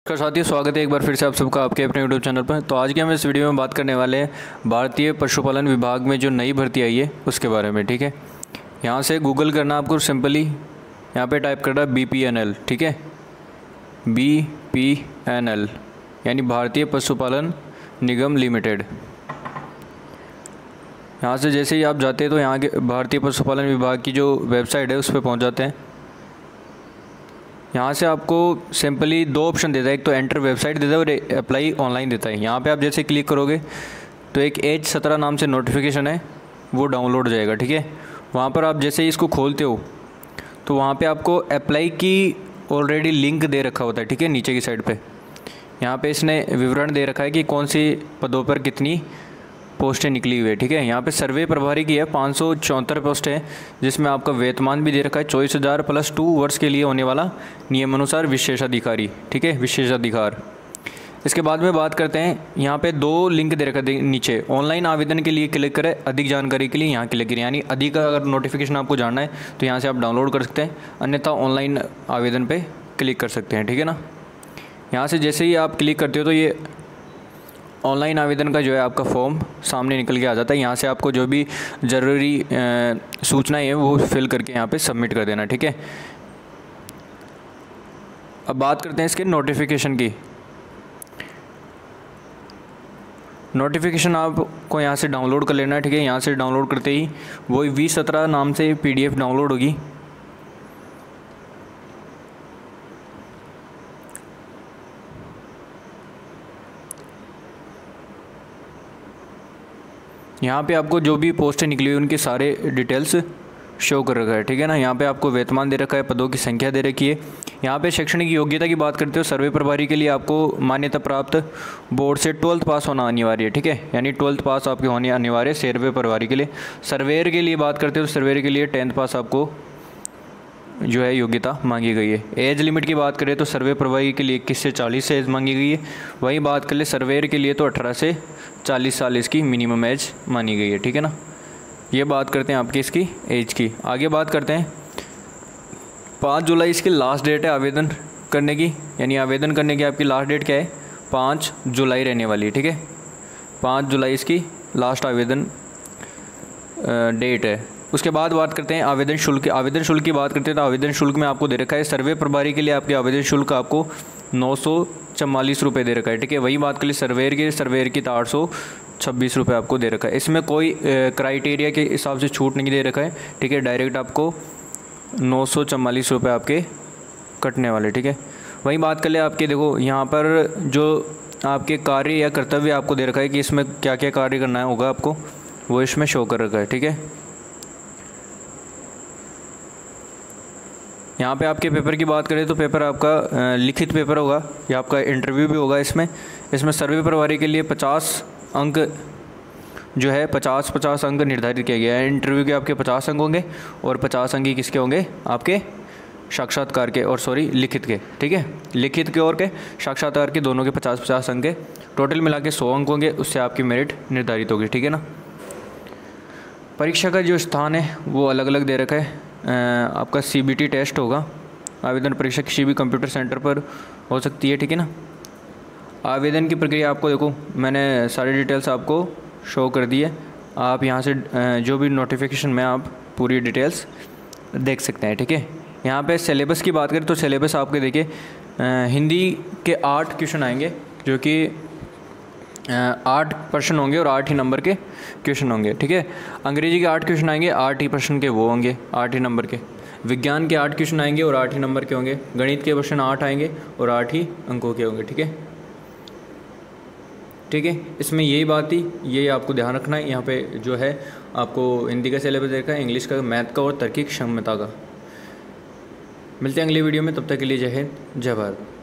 नमस्कार साथियों, स्वागत है एक बार फिर से आप सबका आपके अपने यूट्यूब चैनल पर। तो आज के हम इस वीडियो में बात करने वाले हैं भारतीय पशुपालन विभाग में जो नई भर्ती आई है उसके बारे में। ठीक है, यहाँ से गूगल करना आपको, सिंपली यहाँ पे टाइप करना BPNL। ठीक है, BPNL यानी भारतीय पशुपालन निगम लिमिटेड। यहाँ से जैसे ही आप जाते हैं तो यहाँ के भारतीय पशुपालन विभाग की जो वेबसाइट है उस पर पहुँच जाते हैं। यहाँ से आपको सिंपली दो ऑप्शन देता है, एक तो एंटर वेबसाइट देता है और अप्लाई ऑनलाइन देता है। यहाँ पे आप जैसे क्लिक करोगे तो एक एज 17 नाम से नोटिफिकेशन है, वो डाउनलोड हो जाएगा। ठीक है, वहाँ पर आप जैसे ही इसको खोलते हो तो वहाँ पे आपको अप्लाई की ऑलरेडी लिंक दे रखा होता है। ठीक है, नीचे की साइड पे यहाँ पे इसने विवरण दे रखा है कि कौन सी पदों पर कितनी पोस्टें निकली हुई है। ठीक है, यहाँ पे सर्वे प्रभारी की है 574 पोस्टें हैं, जिसमें आपका वेतमान भी दे रखा है 24,000 प्लस 2 वर्ष के लिए होने वाला नियमानुसार विशेषाधिकारी। ठीक है, विशेषाधिकार। इसके बाद में बात करते हैं, यहाँ पे दो लिंक दे रखा है नीचे। ऑनलाइन आवेदन के लिए क्लिक करें, अधिक जानकारी के लिए यहाँ क्लिक करें। यानी अधिक अगर नोटिफिकेशन आपको जानना है तो यहाँ से आप डाउनलोड कर सकते हैं, अन्यथा ऑनलाइन आवेदन पर क्लिक कर सकते हैं। ठीक है ना, यहाँ से जैसे ही आप क्लिक करते हो तो ये ऑनलाइन आवेदन का जो है आपका फॉर्म सामने निकल के आ जाता है। यहाँ से आपको जो भी ज़रूरी सूचनाएं हैं वो फिल करके यहाँ पे सबमिट कर देना। ठीक है, अब बात करते हैं इसके नोटिफिकेशन की। नोटिफिकेशन आपको यहाँ से डाउनलोड कर लेना है। ठीक है, यहाँ से डाउनलोड करते ही वही V17 नाम से PDF डाउनलोड होगी। यहाँ पे आपको जो भी पोस्टें निकली हुई उनके सारे डिटेल्स शो कर रखा है। ठीक है ना, यहाँ पे आपको वेतमान दे रखा है, पदों की संख्या दे रखी है। यहाँ पे शैक्षणिक योग्यता की बात करते हो, सर्वे प्रभारी के लिए आपको मान्यता प्राप्त बोर्ड से 12th पास होना अनिवार्य है। ठीक है, यानी 12th पास आपके होने अनिवार्य है सर्वे प्रभारी के लिए। सर्वेयर के लिए बात करते हो तो सर्वेयर के लिए 10th पास आपको जो है योग्यता मांगी गई है। एज लिमिट की बात करें तो सर्वे प्रभारी के लिए 21 से 40 से एज मांगी गई है। वहीं बात कर ले सर्वेयर के लिए तो 18 से 40 साल इसकी मिनिमम एज मानी गई है। ठीक है ना, ये बात करते हैं आपकी इसकी एज की। आगे बात करते हैं, 5 जुलाई इसकी लास्ट डेट है आवेदन करने की। यानी आवेदन करने की आपकी लास्ट डेट क्या है, 5 जुलाई रहने वाली है। ठीक है, 5 जुलाई इसकी लास्ट आवेदन डेट है। उसके बाद बात करते हैं आवेदन शुल्क। आवेदन शुल्क की बात करते हैं तो आवेदन शुल्क में आपको दे रखा है, सर्वे प्रभारी के लिए आपके आवेदन शुल्क आपको 944 रुपये दे रखा है। ठीक है, वही बात कर ली सर्वेयर की तो 826 रुपये आपको दे रखा है। इसमें कोई क्राइटेरिया के हिसाब से छूट नहीं दे रखा है। ठीक है, डायरेक्ट आपको 944 रुपये आपके कटने वाले। ठीक है, वही बात कर ले आपके, देखो यहाँ पर जो आपके कार्य या कर्तव्य आपको दे रखा है कि इसमें क्या क्या कार्य करना होगा आपको, वो इसमें शो कर रखा है। ठीक है, यहाँ पे आपके पेपर की बात करें तो पेपर आपका लिखित पेपर होगा या आपका इंटरव्यू भी होगा। इसमें सर्वे प्रभारी के लिए 50 अंक जो है 50 अंक निर्धारित किया गया है। इंटरव्यू के आपके 50 अंक होंगे और 50 अंक ही किसके होंगे, आपके साक्षात्कार के और लिखित के। ठीक है, लिखित के और के साक्षात्कार के दोनों के 50 अंक के टोटल मिला के 100 अंक होंगे, उससे आपकी मेरिट निर्धारित होगी। ठीक है ना, परीक्षा का जो स्थान है वो अलग अलग दे रखा है। आपका CBT टेस्ट होगा। आवेदन परीक्षा किसी भी कंप्यूटर सेंटर पर हो सकती है। ठीक है ना, आवेदन की प्रक्रिया आपको देखो, मैंने सारी डिटेल्स आपको शो कर दी है। आप यहाँ से जो भी नोटिफिकेशन में आप पूरी डिटेल्स देख सकते हैं। ठीक है, यहाँ पे सिलेबस की बात करें तो सिलेबस आपके देखिए, हिंदी के 8 क्वेश्चन आएंगे, जो कि 8 प्रश्न होंगे और 8 ही नंबर के क्वेश्चन होंगे। ठीक है, अंग्रेजी के 8 क्वेश्चन आएंगे, 8 ही प्रश्न के वो होंगे, 8 ही नंबर के। विज्ञान के 8 क्वेश्चन आएंगे और 8 ही नंबर के होंगे। गणित के प्रश्न 8 आएंगे और 8 ही अंकों के होंगे। ठीक है, ठीक है, इसमें यही बात थी, यही आपको ध्यान रखना है। यहाँ पे जो है आपको हिंदी का सिलेबस देखा है, इंग्लिश का, मैथ का और तार्किक क्षमता का। मिलते हैं अगली वीडियो में, तब तक के लिए जय हिंद, जय भारत।